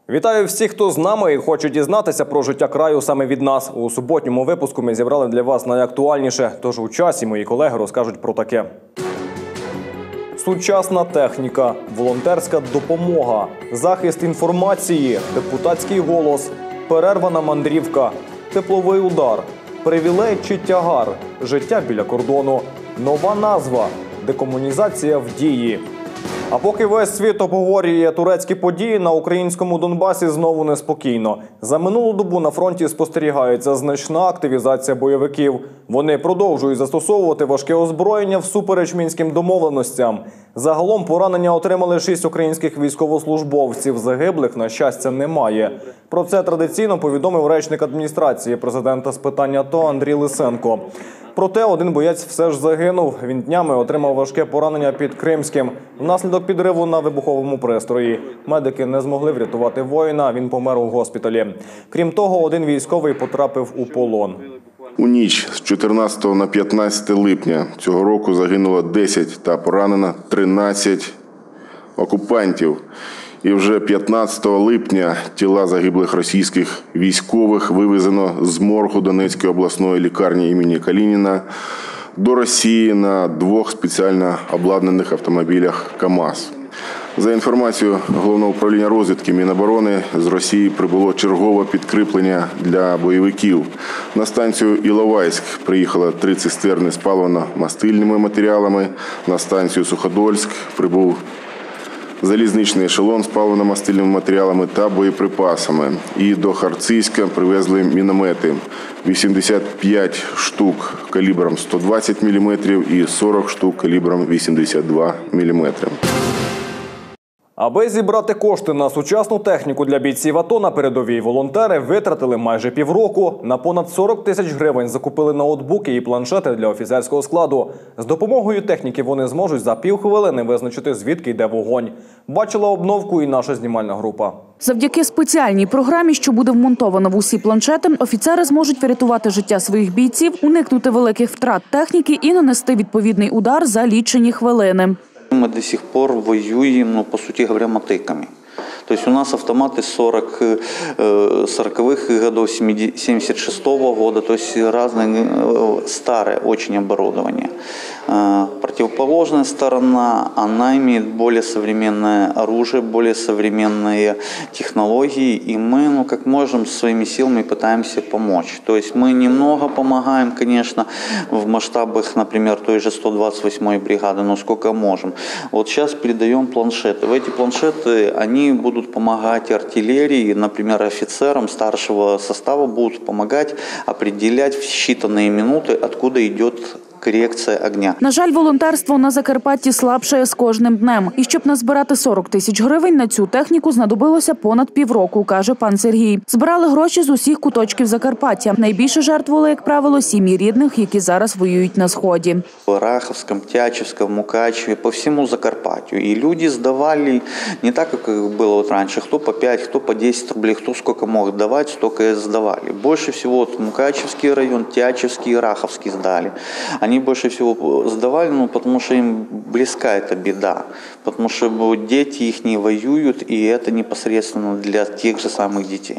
Вітаю всіх, хто з нами і хоче дізнатися про життя краю саме від нас. У суботньому випуску ми зібрали для вас найактуальніше, тож у часі мої колеги розкажуть про таке. Сучасна техніка, волонтерська допомога, захист інформації, депутатський голос, перервана мандрівка, тепловий удар, привілей чи тягар, життя біля кордону, нова назва, декомунізація в дії. А поки весь світ обговорює турецькі події, на українському Донбасі знову неспокійно. За минулу добу на фронті спостерігається значна активізація бойовиків. Вони продовжують застосовувати важке озброєння всупереч мінським домовленостям. Загалом поранення отримали 6 українських військовослужбовців. Загиблих, на щастя, немає. Про це традиційно повідомив речник адміністрації президента з питань АТО Андрій Лисенко. Проте один боєць все ж загинув. Він днями отримав важке поранення під Кримським внаслідок підриву на вибуховому пристрої. Медики не змогли врятувати воїна, він помер у госпіталі. Крім того, один військовий потрапив у полон. У ніч з 14 на 15 липня цього року загинуло 10 та поранено 13 окупантів. І вже 15 липня тіла загиблих російських військових вивезено з моргу Донецької обласної лікарні імені Калініна до Росії на 2 спеціально обладнаних автомобілях КАМАЗ. За інформацією Головного управління розвідки Міноборони, з Росії прибуло чергове підкріплення для бойовиків. На станцію Іловайськ приїхало 3 цистерни з паливно-мастильними матеріалами. На станцію Суходольськ прибув залізничний ешелон з паливно-мастильними матеріалами та боєприпасами. І до Харцизька привезли міномети. 85 штук калібром 120 мм і 40 штук калібром 82 мм. Аби зібрати кошти на сучасну техніку для бійців АТО на передовій, волонтери витратили майже півроку. На понад 40 тисяч гривень закупили ноутбуки і планшети для офіцерського складу. З допомогою техніки вони зможуть за півхвилини визначити, звідки йде вогонь. Бачила обновку і наша знімальна група. Завдяки спеціальній програмі, що буде вмонтована в усі планшети, офіцери зможуть врятувати життя своїх бійців, уникнути великих втрат техніки і нанести відповідний удар за лічені хвилини. Мы до сих пор воюем, по сути говоря, мотыками. То есть у нас автоматы 40-х годов, 76-го года, то есть разные старое очень оборудование. Противоположная сторона, она имеет более современное оружие, более современные технологии, и мы, как можем, своими силами пытаемся помочь. То есть мы немного помогаем, конечно, в масштабах, например, той же 128-й бригады, но сколько можем. Вот сейчас передаем планшеты. В эти планшеты они будут помогать артиллерии, например, офицерам старшего состава будут помогать определять в считанные минуты, откуда идет корекція огня. На жаль, волонтерство на Закарпатті слабшає з кожним днем. І щоб назбирати 40 тисяч гривень, на цю техніку знадобилося понад півроку, каже пан Сергій. Збирали гроші з усіх куточків Закарпаття. Найбільше жертвували, як правило, сім'ї рідних, які зараз воюють на Сході. В Раховському, Тячівському, Мукачеві, по всьому Закарпаттю. І люди здавали не так, як було раніше. Хто по 5, хто по 10 рублей, хто скільки мог давати, стільки і здавали. Більше всього Мукачевський район, Тячівський, Раховський здали. Они больше всего сдавали, потому что им близка эта беда. Потому что дети их не воюют, и это непосредственно для тех же самых детей.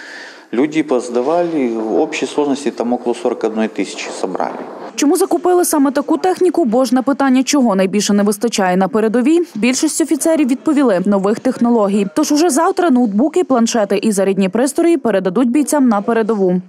Люди поздавали, в общей сложности там около 41 тисячі собрали. Чому закупили саме таку техніку? Бо ж на питання, чого найбільше не вистачає на передовій, більшість офіцерів відповіли – нових технологій. Тож уже завтра ноутбуки, планшети і зарядні пристрої передадуть бійцям на передову.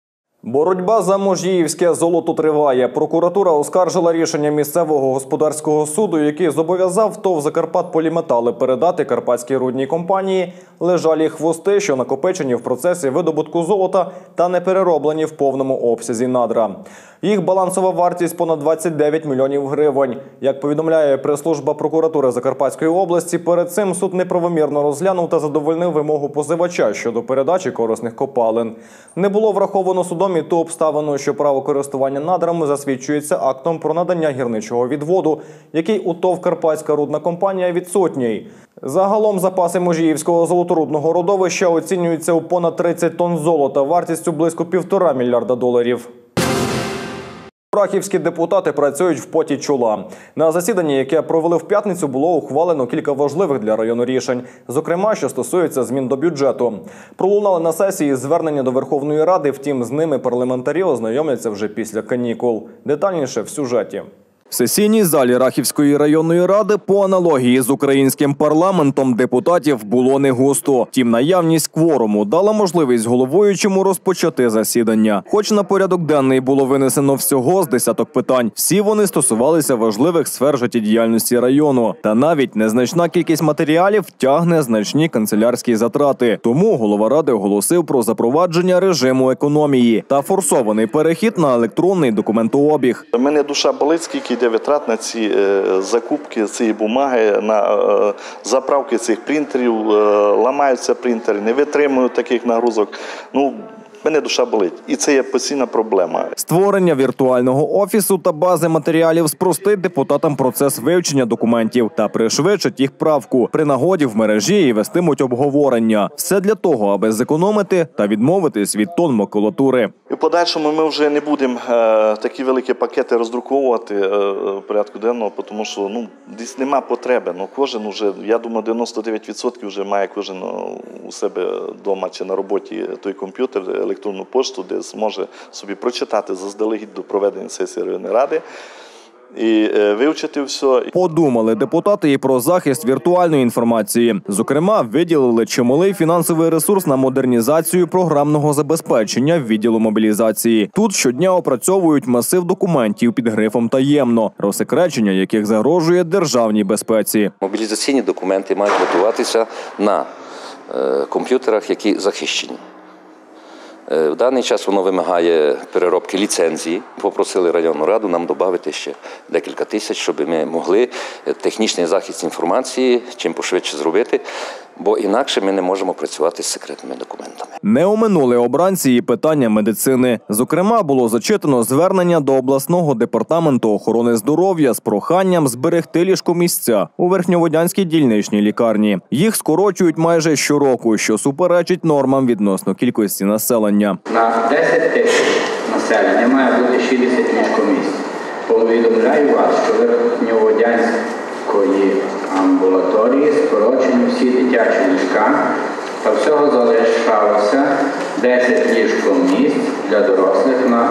Боротьба за можіївське золото триває. Прокуратура оскаржила рішення місцевого господарського суду, який зобов'язав ТОВ «Закарпатполіметали» передати карпатській рудній компанії лежалі хвости, що накопичені в процесі видобутку золота та не перероблені в повному обсязі надра. Їх балансова вартість – понад 29 мільйонів гривень. Як повідомляє прес-служба прокуратури Закарпатської області, перед цим суд неправомірно розглянув та задовольнив вимогу позивача щодо передачі корисних копалин. Не було враховано судом і ту обставину, що право користування надрами засвідчується актом про надання гірничого відводу, який у ТОВ «Карпатська рудна компанія» відсутній. Загалом запаси можіївського золоторудного родовища оцінюються у понад 30 тонн золота, вартістю близько $1,5 мільярда. Рахівські депутати працюють в поті чола. На засіданні, яке провели в п'ятницю, було ухвалено кілька важливих для району рішень, зокрема, що стосується змін до бюджету. Пролунали на сесії звернення до Верховної Ради, втім, з ними парламентарі ознайомляться вже після канікул. Детальніше в сюжеті. В сесійній залі Рахівської районної ради по аналогії з українським парламентом депутатів було не густо. Втім, наявність кворуму дала можливість головуючому розпочати засідання. Хоч на порядок денний було винесено всього з десяток питань, всі вони стосувалися важливих сфер життєдіяльності району. Та навіть незначна кількість матеріалів тягне значні канцелярські затрати. Тому голова ради оголосив про запровадження режиму економії та форсований перехід на електронний документообіг. У мене душа болить, скільки йде витрат на ці закупки цієї бумаги, на заправки цих принтерів, ламаються принтери, не витримують таких нагрузок. Мене душа болить. І це є постійна проблема. Створення віртуального офісу та бази матеріалів спростить депутатам процес вивчення документів та пришвидшить їх правку. При нагоді в мережі і вестимуть обговорення. Все для того, аби зекономити та відмовитись від тонн макулатури. І в подальшому ми вже не будемо такі великі пакети роздруковувати в порядку денного, тому що десь нема потреби. Кожен вже, я думаю, 99% вже має кожен у себе вдома чи на роботі той комп'ютер, електронну пошту, де зможе собі прочитати заздалегідь до проведення сесії районної ради і вивчити все. Подумали депутати і про захист віртуальної інформації. Зокрема, виділили чималий фінансовий ресурс на модернізацію програмного забезпечення відділу мобілізації. Тут щодня опрацьовують масив документів під грифом «таємно», розсекречення яких загрожує державній безпеці. Мобілізаційні документи мають готуватися на комп'ютерах, які захищені. В даний час воно вимагає переробки ліцензії. Попросили районну раду нам додати ще декілька тисяч, щоб ми могли технічний захист інформації чим пошвидше зробити, бо інакше ми не можемо працювати з секретними документами. Не оминули обранці і питання медицини. Зокрема, було зачитано звернення до обласного департаменту охорони здоров'я з проханням зберегти ліжкомісця у Верхньоводянській дільничній лікарні. Їх скорочують майже щороку, що суперечить нормам відносно кількості населення. На 10 тисяч населення має бути 60 ліжкомісць. Повідомляю вас, що Верхньоводянської амбулаторії скорочені всі дитячі ліжка, та всього залишалося 10 ліжкомісць для дорослих на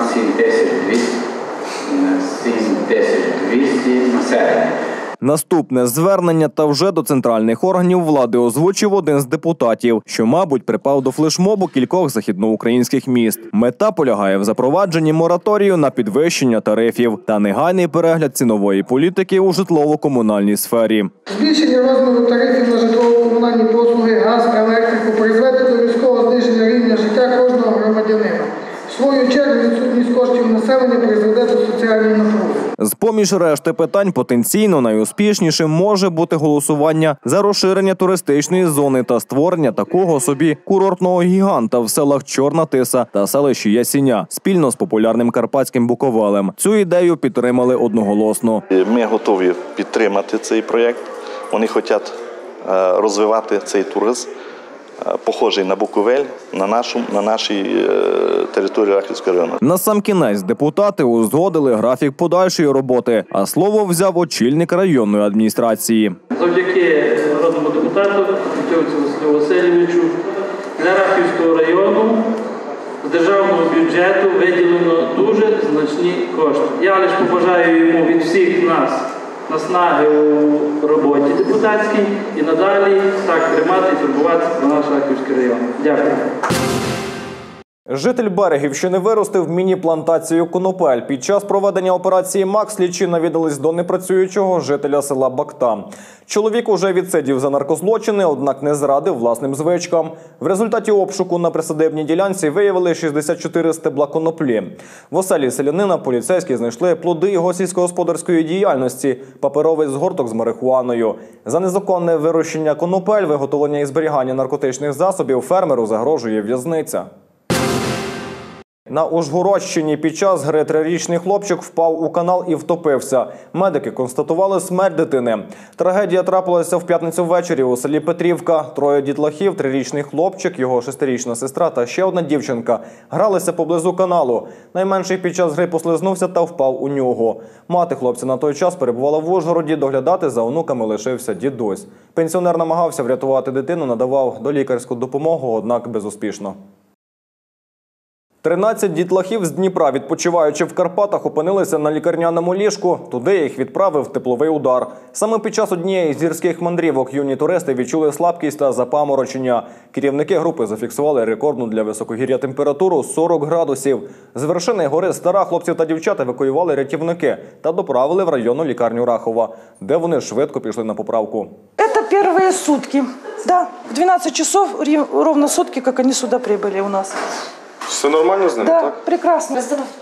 7200 населення. Наступне звернення та вже до центральних органів влади озвучив один з депутатів, що, мабуть, припав до флешмобу кількох західноукраїнських міст. Мета полягає в запровадженні мораторію на підвищення тарифів та негайний перегляд цінової політики у житлово-комунальній сфері. Збільшення розміру тарифів на житлово-комунальні послуги, газ, електрику призведе до різкого зниження рівня життя кожного громадянина. В свою чергу відсутність коштів населення призведе до соціальної напруги. З-поміж решти питань потенційно найуспішнішим може бути голосування за розширення туристичної зони та створення такого собі курортного гіганта в селах Чорна Тиса та селищі Ясіня спільно з популярним карпатським Буковелем. Цю ідею підтримали одноголосно. Ми готові підтримати цей проєкт. Вони хочуть розвивати цей туризм, похожий на Буковель, на нашій території Рахівського району. Насамкінець депутати узгодили графік подальшої роботи, а слово взяв очільник районної адміністрації. Завдяки народному депутату Петьовцю Василю Васильовичу для Рахівського району з державного бюджету виділено дуже значні кошти. Я лише побажаю йому від всіх нас наснаги у роботі депутатській і надалі так тримати і турбуватися про наш Рахівський район. Дякую. Житель Берегівщини виростив міні-плантацію конопель. Під час проведення операції «Мак» слідчі навідались до непрацюючого жителя села Бакта. Чоловік уже відсидів за наркозлочини, однак не зрадив власним звичкам. В результаті обшуку на присадибній ділянці виявили 64 стебла коноплі. В оселі селянина поліцейські знайшли плоди його сільськогосподарської діяльності – паперовий згорток з марихуаною. За незаконне вирощення конопель, виготовлення і зберігання наркотичних засобів фермеру загрожує в'язниця. На Ужгородщині під час гри 3-річний хлопчик впав у канал і втопився. Медики констатували смерть дитини. Трагедія трапилася в п'ятницю ввечері у селі Петрівка. 3 дітлахів, 3-річний хлопчик, його 6-річна сестра та ще одна дівчинка гралися поблизу каналу. Найменший під час гри послизнувся та впав у нього. Мати хлопця на той час перебувала в Ужгороді, доглядати за онуками лишився дідусь. Пенсіонер намагався врятувати дитину, надавав долікарську допомогу, однак безуспішно. 13 дітлахів з Дніпра, відпочиваючи в Карпатах, опинилися на лікарняному ліжку. Туди їх відправив тепловий удар. Саме під час однієї з гірських мандрівок юні туристи відчули слабкість та запаморочення. Керівники групи зафіксували рекордну для високогір'я температуру 40 градусів. З вершини гори Стара хлопців та дівчат евакуювали рятівники та доправили в районну лікарню Рахова, де вони швидко пішли на поправку. Це перші сутки. Да, в 12 часов, ровно сутки, як вони сюди прибули у нас. Все нормально з ними, да, так? Прекрасно.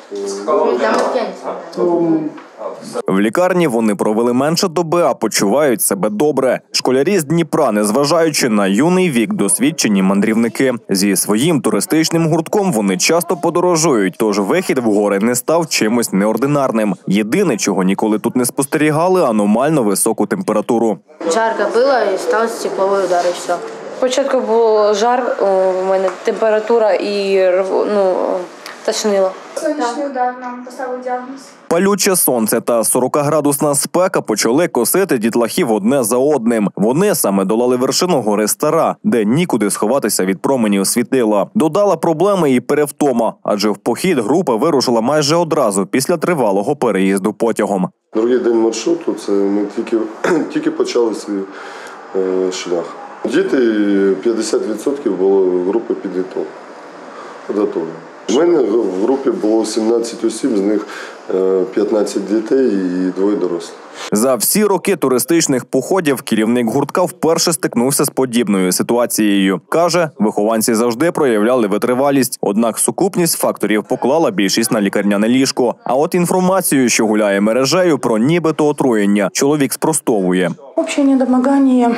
В лікарні вони провели менше доби, а почувають себе добре. Школярі з Дніпра, незважаючи на юний вік, досвідчені мандрівники. Зі своїм туристичним гуртком вони часто подорожують, тож вихід в гори не став чимось неординарним. Єдине, чого ніколи тут не спостерігали – аномально високу температуру. Жарко було і стався тепловий удар, і все. Спочатку був жар, у мене температура і тошнило. Сонячний удар, нам поставили діагноз. Палюче сонце та 40-градусна спека почали косити дітлахів одне за одним. Вони саме долали вершину гори Стара, де нікуди сховатися від променів світила. Додала проблеми і перевтома, адже в похід група вирушила майже одразу після тривалого переїзду потягом. Другий день маршруту, це ми тільки почали свій шлях. Діти 50% було групи підготовлені. У мене в групі було 17 осіб, з них 15 дітей і 2 дорослих. За всі роки туристичних походів керівник гуртка вперше стикнувся з подібною ситуацією. Каже, вихованці завжди проявляли витривалість, однак сукупність факторів поклала більшість на лікарняне ліжко. А от інформацію, що гуляє мережею про нібито отруєння, чоловік спростовує. Общее недомогание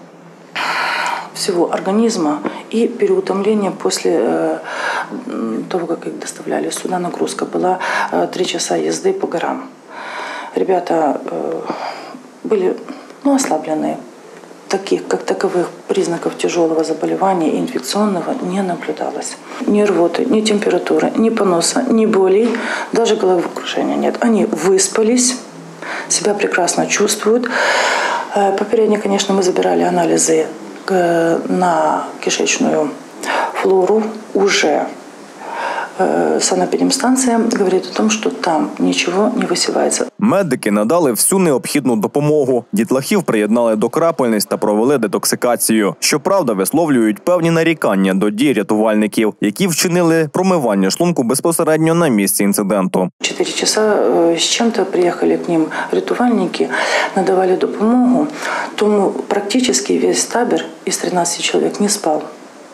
всего организма и переутомление после того, как их доставляли сюда. Нагрузка была 3 часа езды по горам. Ребята были ослабленные. Таких, как таковых, признаков тяжелого заболевания и инфекционного не наблюдалось. Ни рвоты, ни температуры, ни поноса, ни болей, даже головокружения нет. Они выспались, себя прекрасно чувствуют. Попередньо, конечно, мы забирали анализы на кишечную флору. Уже санэпидемстанция говорит о том, что там ничего не висівається. Медики надали всю необхідну допомогу. Дітлахів приєднали до крапельниць та провели детоксикацію. Щоправда, висловлюють певні нарікання до дій рятувальників, які вчинили промивання шлунку безпосередньо на місці інциденту. 4 часа з чим-то приїхали к ним рятувальники, надавали допомогу, тому практично весь табір із 13 чоловік не спав.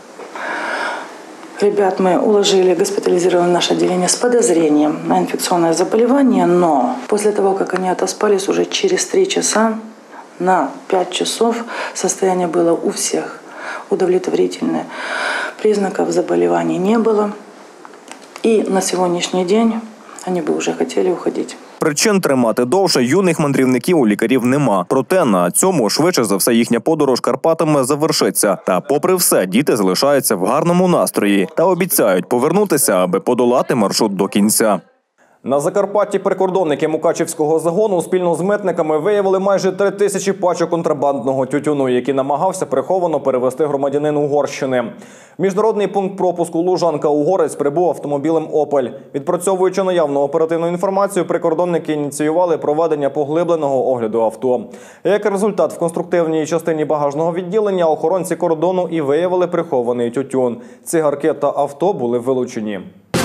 Ребят мы уложили, госпитализировали в наше отделение с подозрением на инфекционное заболевание, но после того, как они отоспались, уже через 3 часа на 5 часов состояние было у всех удовлетворительное. Признаков заболеваний не было. И на сегодняшний день они бы уже хотели уходить. Причин тримати довше юних мандрівників у лікарів нема. Проте на цьому швидше за все їхня подорож Карпатами завершиться. Та попри все, діти залишаються в гарному настрої та обіцяють повернутися, аби подолати маршрут до кінця. На Закарпатті прикордонники Мукачівського загону спільно з митниками виявили майже 3000 пачок контрабандного тютюну, які намагався приховано перевезти громадянин Угорщини. В міжнародний пункт пропуску Лужанка-Угорець прибув автомобілем «Опель». Відпрацьовуючи наявну оперативну інформацію, прикордонники ініціювали проведення поглибленого огляду авто. Як результат, в конструктивній частині багажного відділення охоронці кордону і виявили прихований тютюн. Цигарки та авто були вилучені.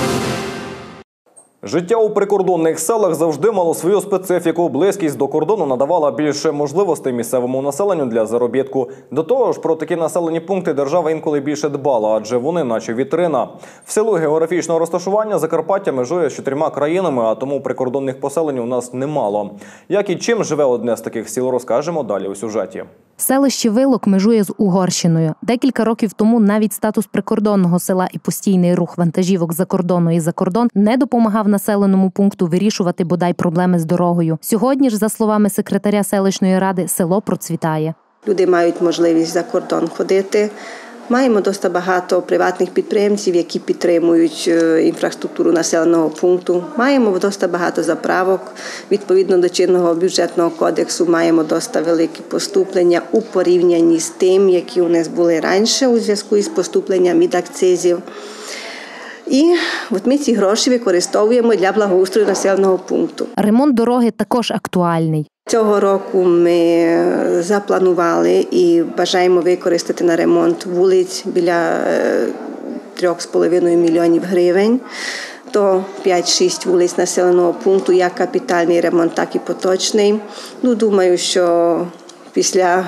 Життя у прикордонних селах завжди мало свою специфіку. Близькість до кордону надавала більше можливостей місцевому населенню для заробітку. До того ж, про такі населені пункти держава інколи більше дбала, адже вони наче вітрина. В силу географічного розташування Закарпаття межує з 4 країнами, а тому прикордонних поселень у нас немало. Як і чим живе одне з таких сіл, розкажемо далі у сюжеті. Селище Вилок межує з Угорщиною. Декілька років тому навіть статус прикордонного села і постійний рух вантажівок за кордону і за кордон не допомагав населеному пункту вирішувати бодай проблеми з дорогою. Сьогодні ж, за словами секретаря селищної ради, село процвітає. Люди мають можливість за кордон ходити. Маємо досить багато приватних підприємців, які підтримують інфраструктуру населеного пункту. Маємо досить багато заправок. Відповідно до чинного бюджетного кодексу маємо досить великі поступлення у порівнянні з тим, які у нас були раніше у зв'язку із поступленням від акцизів. І от ми ці гроші використовуємо для благоустрою населеного пункту. Ремонт дороги також актуальний. Цього року ми запланували і бажаємо використати на ремонт вулиць біля 3,5 мільйонів гривень. То 5-6 вулиць населеного пункту, як капітальний ремонт, так і поточний. Думаю, що після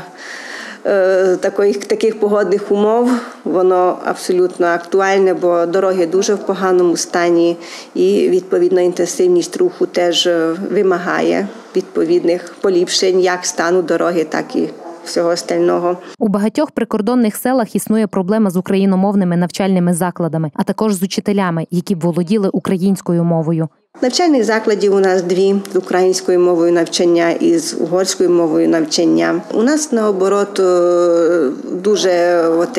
таких погодних умов воно абсолютно актуальне, бо дороги дуже в поганому стані і, відповідно, інтенсивність руху теж вимагає відповідних поліпшень як стану дороги, так і всього остального. У багатьох прикордонних селах існує проблема з україномовними навчальними закладами, а також з учителями, які б володіли українською мовою. Навчальних закладів у нас 2 з українською мовою навчання і з угорською мовою навчання. У нас, наоборот, дуже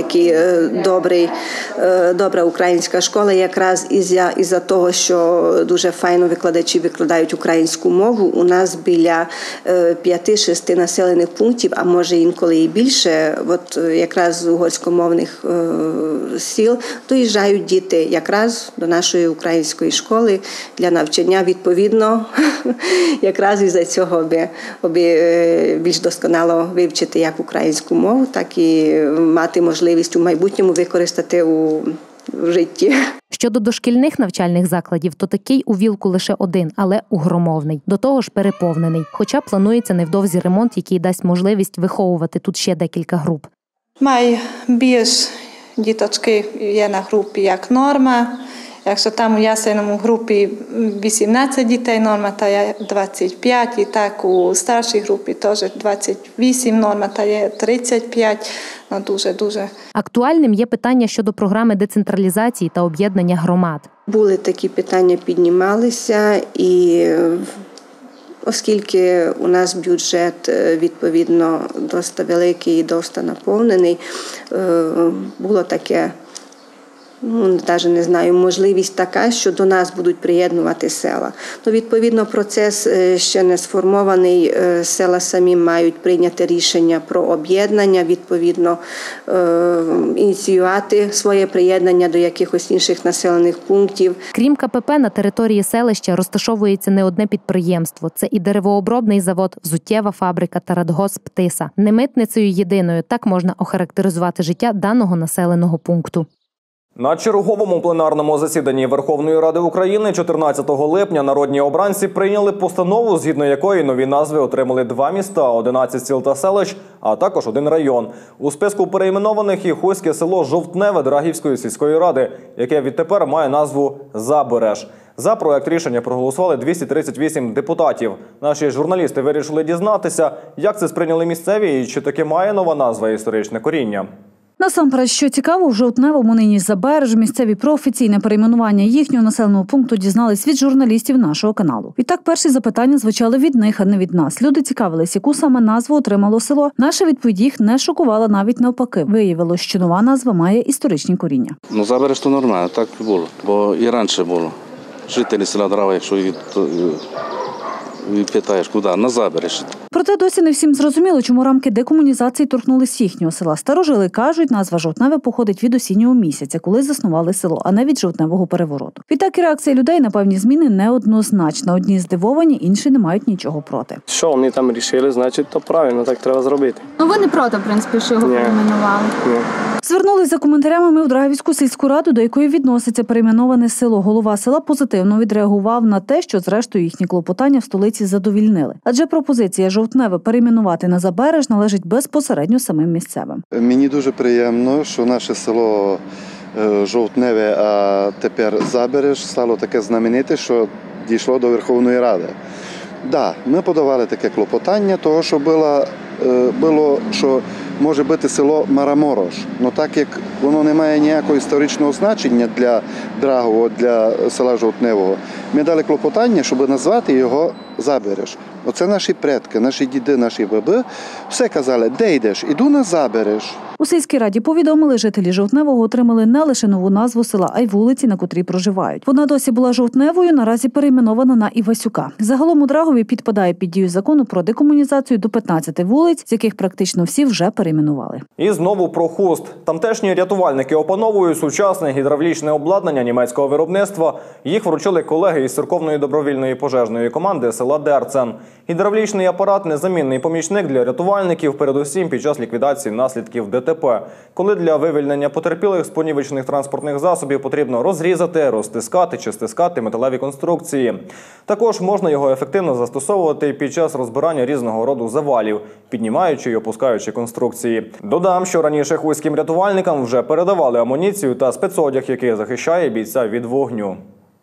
добра українська школа, якраз із-за того, що дуже файно викладачі викладають українську мову. У нас біля 5-6 населених пунктів, а може інколи і більше, якраз з угорськомовних сіл, доїжджають діти якраз до нашої української школи для навчання. Відповідно, якраз із-за цього, аби більш досконало вивчити як українську мову, так і мати можливість у майбутньому використати у житті. Щодо дошкільних навчальних закладів, то такий у Вілку лише один, але угромовний. До того ж переповнений. Хоча планується невдовзі ремонт, який дасть можливість виховувати тут ще декілька груп. Найбільш діточки є на групі як норма. Якщо там у ясельному групі 18 дітей, норма та є 25, і так у старшій групі теж 28, норма та є 35, дуже. Актуальним є питання щодо програми децентралізації та об'єднання громад. Були такі питання, піднімалися, і оскільки у нас бюджет, відповідно, досить великий і досить наповнений, було таке, навіть не знаю, можливість така, що до нас будуть приєднувати села. Відповідно, процес ще не сформований, села самі мають прийняти рішення про об'єднання, відповідно, ініціювати своє приєднання до якихось інших населених пунктів. Крім КПП, на території селища розташовується не одне підприємство. Це і деревообробний завод, взуттєва фабрика та радгосп «Тиса». Не митницею єдиною, так можна охарактеризувати життя даного населеного пункту. На черговому пленарному засіданні Верховної Ради України 14 липня народні обранці прийняли постанову, згідно якої нові назви отримали 2 міста, 11 сіл та селищ, а також 1 район. У списку перейменованих і хуське село Жовтневе Драгівської сільської ради, яке відтепер має назву Забереж. За проект рішення проголосували 238 депутатів. Наші журналісти вирішили дізнатися, як це сприйняли місцеві і чи таки має нова назва історичне коріння. Насамперед, що цікаво, в Жовтневому, нині Забереж, місцеві про офіційне перейменування їхнього населеного пункту дізнались від журналістів нашого каналу. Відтак перші запитання звучали від них, а не від нас. Люди цікавились, яку саме назву отримало село. Наша відповідь їх не шокувала, навіть навпаки. Виявилось, що нова назва має історичні коріння. Забереж то нормально, так і було, бо і раніше було. Жителі села Драва, якщо питаєш, куди? На Забереж. Проте досі не всім зрозуміло, чому рамки декомунізації торкнулись їхнього села. Старожили кажуть, назва Жовтневе походить від осіннього місяця, коли заснували село, а не від жовтневого перевороту. Відтак і реакція людей на певні зміни неоднозначна. Одні здивовані, інші не мають нічого проти. Що вони там вирішили, значить, то правильно, так треба зробити. Ви не проти, в принципі, що його перейменували? Ні. Звернулись за коментарями ми в Драгівську сільську раду, до якої відноситься перейменоване село. Голова села позитивно відреагував на те, що зрештою їхні клопотання в столиці задовільнили. Адже пропозиція Жовтневе перейменувати на Забереж належить безпосередньо самим місцевим. Мені дуже приємно, що наше село Жовтневе, а тепер Забереж, стало таке знамените, що дійшло до Верховної Ради. Так, ми подавали таке клопотання, того, що була було, що може бути село Мараморош. Ну так як воно не має ніякого історичного значення для Драгового, для села Жовтневого, ми дали клопотання, щоб назвати його Забереш. Оце наші предки, наші діди, наші баби все казали, де йдеш, іду на Забереш. У сільській раді повідомили, жителі Жовтневого отримали не лише нову назву села, а й вулиці, на котрій проживають. Вона досі була Жовтневою, наразі перейменована на Івасюка. Загалом у Драгові підпадає під дію закону про декомунізацію до 15 вулиць, з яких практично всі вже перейменували. І знову про хуст. Тамтешні рятувальники опановують сучасне гідравлічне обладнання німецького виробництва. Їх вручили колеги із церковної добровільної пожежної команди села Дерцен. Гідравлічний апарат – незамінний помічник для рятувальників, передусім під час ліквідації наслідків ДТП, коли для вивільнення потерпілих з понівечених транспортних засобів потрібно розрізати, розтискати чи стискати металеві конструкції. Також можна його ефективно застосовувати під час розбирання різного роду завалів, піднімаючи і опускаючи конструкції. Додам, що раніше хуським рятувальникам вже передавали амуніцію та спецодяг, який захищає бійця від вогню.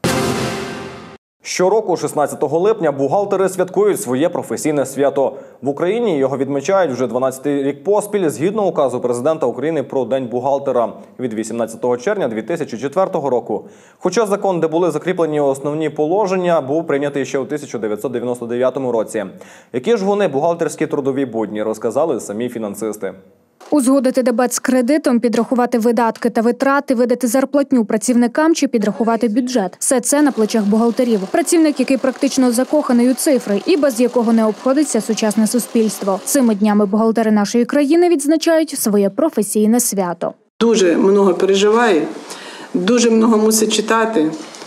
Щороку, 16 липня, бухгалтери святкують своє професійне свято. В Україні його відмічають вже 12-й рік поспіль згідно указу президента України про День бухгалтера від 18 червня 2004 року. Хоча закон, де були закріплені основні положення, був прийнятий ще у 1999 році. Які ж вони бухгалтерські трудові будні, розказали самі фінансисти. Узгодити дебет з кредитом, підрахувати видатки та витрати, видати зарплатню працівникам чи підрахувати бюджет – все це на плечах бухгалтерів. Працівник, який практично закоханий у цифри і без якого не обходиться сучасне суспільство. Цими днями бухгалтери нашої країни відзначають своє професійне свято. Дуже много переживає, дуже много мусить читати,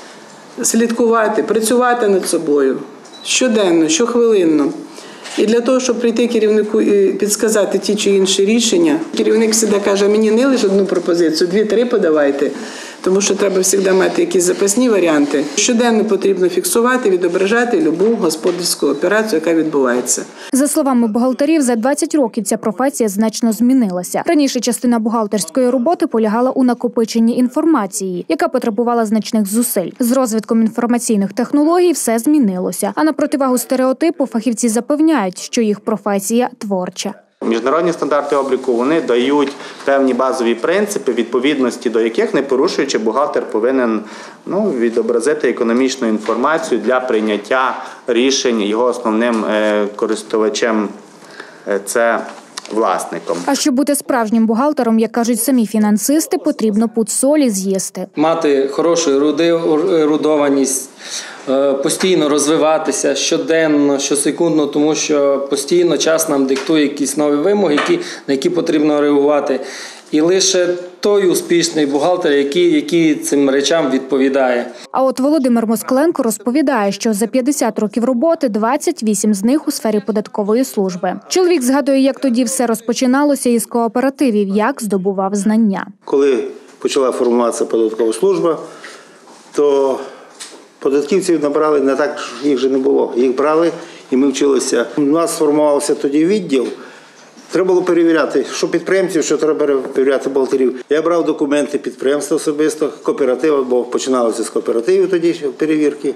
слідкувати, працювати над собою щоденно, щохвилинно. І для того, щоб прийти керівнику і підсказати ті чи інші рішення, керівник завжди каже, мені не лише одну пропозицію, 2-3 подавайте, тому що треба завжди мати якісь запасні варіанти. Щоденно потрібно фіксувати, відображати любу господарську операцію, яка відбувається. За словами бухгалтерів, за 20 років ця професія значно змінилася. Раніше частина бухгалтерської роботи полягала у накопиченні інформації, яка потребувала значних зусиль. З розвитком інформаційних технологій все змінилося. А на противагу стереотипу фахівці запевняють, що їх професія творча. Міжнародні стандарти обліку, вони дають певні базові принципи, відповідності до яких, не порушуючи, бухгалтер повинен відобразити економічну інформацію для прийняття рішень. Його основним користувачем – це власником. А щоб бути справжнім бухгалтером, як кажуть самі фінансисти, потрібно пуд солі з'їсти. Мати хорошу ерудованість, постійно розвиватися щоденно, щосекундно, тому що постійно час нам диктує якісь нові вимоги, на які потрібно реагувати. І лише той успішний бухгалтер, який цим речам відповідає. А от Володимир Москаленко розповідає, що за 50 років роботи 28 з них у сфері податкової служби. Чоловік згадує, як тоді все розпочиналося із кооперативів, як здобував знання. Коли почала формуватися податкова служба, то податківців набрали не так, їх вже не було. Їх брали і ми вчилися. У нас сформувався тоді відділ. Треба було перевіряти, що підприємців, що треба перевіряти бухгалтерів. Я брав документи підприємства особисто, кооперативу, бо починалося з кооперативів тоді перевірки.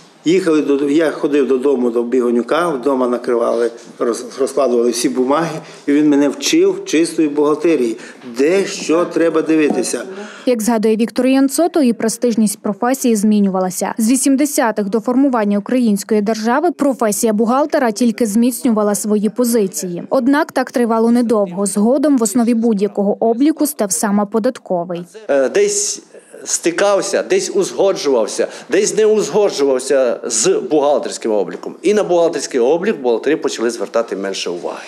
Я ходив додому до Бігонюка, вдома накривали, розкладували всі бумаги, і він мене вчив чистої бухгалтерії, де що треба дивитися. Як згадує Віктор Янцото, і престижність професії змінювалася. З 80-х до формування української держави професія бухгалтера тільки зміцнювала свої позиції. Однак так тривало недовго. Згодом в основі будь-якого обліку став саме податковий. Десь стикався, десь узгоджувався, десь не узгоджувався з бухгалтерським обліком. І на бухгалтерський облік бухгалтери почали звертати менше уваги.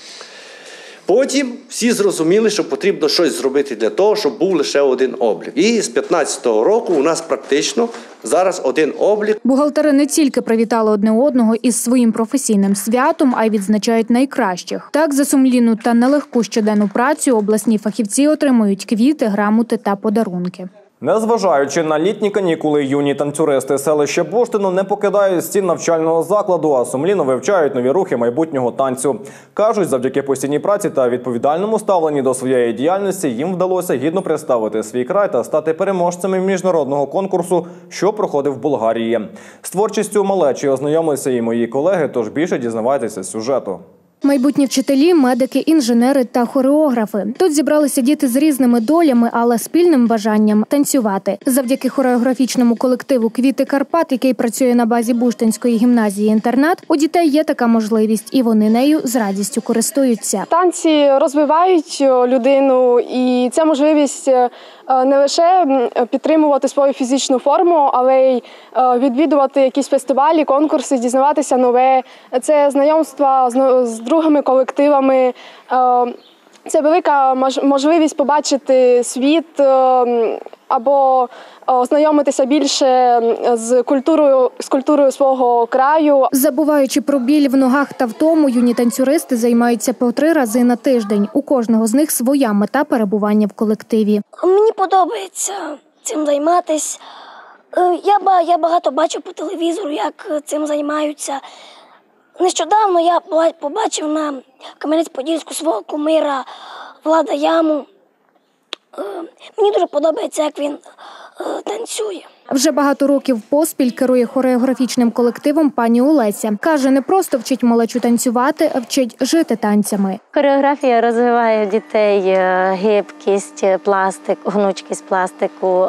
Потім всі зрозуміли, що потрібно щось зробити для того, щоб був лише один облік. І з 2015 року у нас практично зараз один облік. Бухгалтери не тільки привітали одне одного із своїм професійним святом, а й відзначають найкращих. Так, за сумлінну та нелегку щоденну працю обласні фахівці отримують квіти, грамоти та подарунки. Незважаючи на літні канікули, юні танцюристи селища Буштину не покидають стін навчального закладу, а сумлінно вивчають нові рухи майбутнього танцю. Кажуть, завдяки постійній праці та відповідальному ставленні до своєї діяльності їм вдалося гідно представити свій край та стати переможцями міжнародного конкурсу, що проходив в Болгарії. З творчістю малечі ознайомилися і мої колеги, тож більше дізнавайтеся з сюжету. Майбутні вчителі, медики, інженери та хореографи. Тут зібралися діти з різними долями, але спільним бажанням – танцювати. Завдяки хореографічному колективу «Квіти Карпат», який працює на базі Буштинської гімназії-інтернат, у дітей є така можливість, і вони нею з радістю користуються. Танці розвивають людину, і це можливість не лише підтримувати свою фізичну форму, але й відвідувати якісь фестивалі, конкурси, дізнаватися нове. Це знайомства з другими колективами. Це велика можливість побачити світ або ознайомитися більше з культурою свого краю. Забуваючи про біль в ногах та втому, юні танцюристи займаються по 3 рази на тиждень. У кожного з них своя мета перебування в колективі. Мені подобається цим займатися. Я багато бачу по телевізору, як цим займаються. Нещодавно я побачив на Кам'янець-Подільську свого кумира Влада Яму. Мені дуже подобається, як він танцює. Вже багато років поспіль керує хореографічним колективом пані Олеся. Каже, не просто вчить малечу танцювати, а вчить жити танцями. Хореографія розвиває в дітей гибкість, пластик, гнучкість пластику,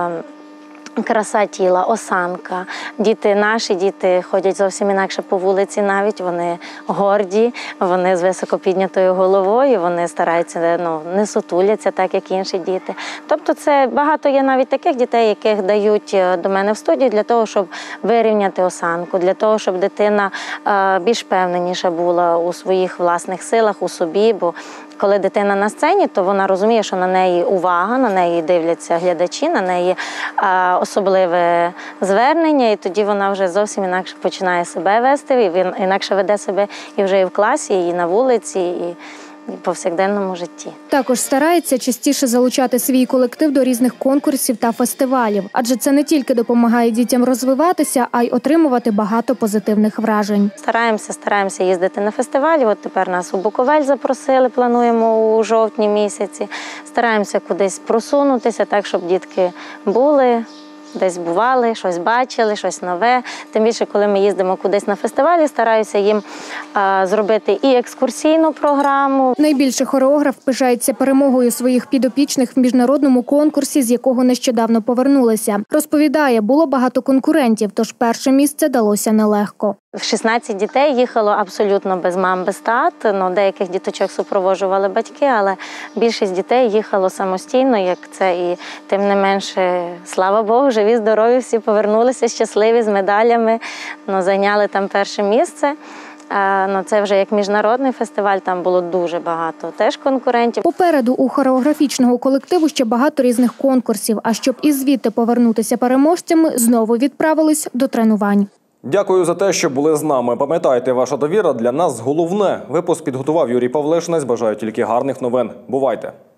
краса тіла, осанка. Наші діти ходять зовсім інакше по вулиці навіть, вони горді, вони з високо піднятою головою, вони стараються, не сутуляться так, як інші діти. Тобто це багато є навіть таких дітей, яких дають до мене в студію для того, щоб вирівняти осанку, для того, щоб дитина більш впевненіша була у своїх власних силах, у собі, бо коли дитина на сцені, то вона розуміє, що на неї увага, на неї дивляться глядачі, на неї особливе звернення, і тоді вона вже зовсім інакше починає себе вести, і він інакше веде себе і вже і в класі, і на вулиці, і в повсякденному житті. Також старається частіше залучати свій колектив до різних конкурсів та фестивалів, адже це не тільки допомагає дітям розвиватися, а й отримувати багато позитивних вражень. Стараємося їздити на фестивалі. От тепер нас у Буковель запросили, плануємо у жовтні місяці. Стараємося кудись просунутися так, щоб дітки були, десь бували, щось бачили, щось нове. Тим більше, коли ми їздимо кудись на фестивалі, стараюся їм зробити і екскурсійну програму. Найбільше хореограф пишається перемогою своїх підопічних в міжнародному конкурсі, з якого нещодавно повернулися. Розповідає, було багато конкурентів, тож перше місце далося нелегко. 16 дітей їхало абсолютно без мам, без тат. Деяких діточок супроводжували батьки, але більшість дітей їхало самостійно, як це, і тим не менше, слава Богу, живі, здорові, всі повернулися щасливі з медалями, зайняли там перше місце. Це вже як міжнародний фестиваль, там було дуже багато теж конкурентів. Попереду у хореографічного колективу ще багато різних конкурсів, а щоб і звідти повернутися переможцями, знову відправились до тренувань. Дякую за те, що були з нами. Пам'ятайте, ваша довіра для нас головне. Випуск підготував Юрій Павлишинець. Бажаю тільки гарних новин. Бувайте!